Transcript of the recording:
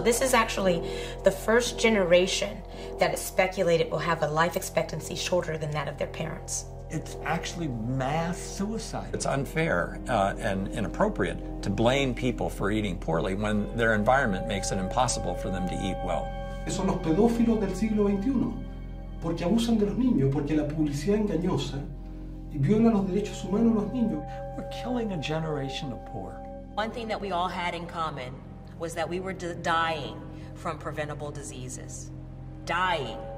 This is actually the first generation that is speculated will have a life expectancy shorter than that of their parents. It's actually mass suicide. It's unfair and inappropriate to blame people for eating poorly when their environment makes it impossible for them to eat well. Son los pedófilos del siglo XXI, porque abusan de los niños, porque la publicidad engañosa viola los derechos humanos de los niños. We're killing a generation of poor. One thing that we all had in common was that we were dying from preventable diseases. Dying.